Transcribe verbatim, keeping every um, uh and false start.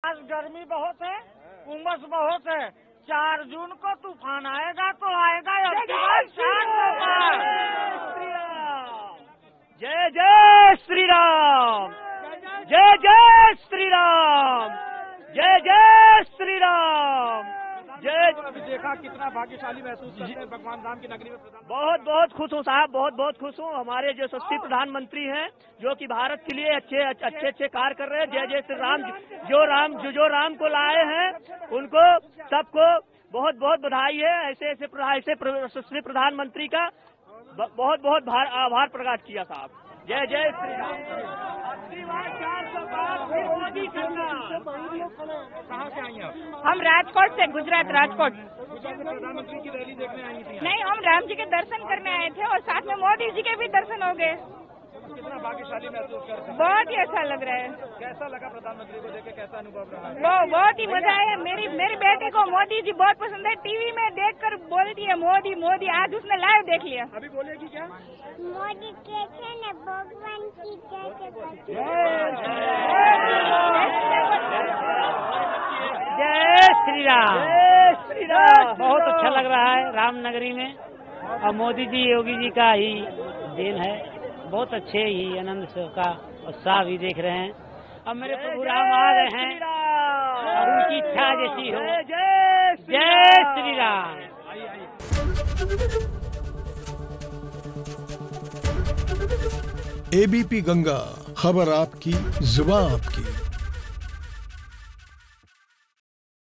आज गर्मी बहुत है, उमस बहुत है। चार जून को तूफान आएगा तो आएगा। जय जय श्री राम, जय जय श्री राम, जय जय श्री राम, जय। अभी देखा कितना भाग्यशाली महसूस करते हैं भगवान राम की नगरी में। बहुत बहुत खुश हूँ साहब, बहुत बहुत खुश हूँ। हमारे जो यशस्वी प्रधानमंत्री हैं, जो कि भारत के लिए अच्छे अच्छे अच्छे कार्य कर रहे हैं। जय जय श्री राम। जो राम जो जो राम को लाए हैं, उनको सबको बहुत बहुत बधाई है। ऐसे ऐसे ऐसे यशस्वी प्रधानमंत्री का बहुत बहुत आभार प्रकट किया साहब। जय जय श्री राम। कहाँ से आई हैं आप? हम राजकोट से, गुजरात राजकोट। गुजरात में प्रधानमंत्री की रैली देखने आई थी? नहीं, हम राम जी के दर्शन करने आए थे और साथ में मोदी जी के भी दर्शन हो गए। कितना भाग्यशाली महसूस करते हैं? बहुत ही अच्छा लग रहा है। कैसा लगा प्रधानमंत्री को देखे, कैसा अनुभव रहा? वो बहुत ही मजा आया। मेरी मेरी बेटी को मोदी जी बहुत पसंद है। टीवी में देखकर बोलती है मोदी मोदी। आज उसने लाइव देख लिया। अभी बोलेगी क्या? मोदी कहते हैं भगवान की जय। जय श्री राम, जय श्री राम। बहुत अच्छा लग रहा है रामनगरी में, और मोदी जी योगी जी का ही देन है। बहुत अच्छे ही आनंद का उत्साह भी देख रहे हैं। अब मेरे प्रभु राम आ गए हैं और उनकी इच्छा जैसी हो। जय श्री राम। एबीपी गंगा, खबर आपकी, जुबान आपकी।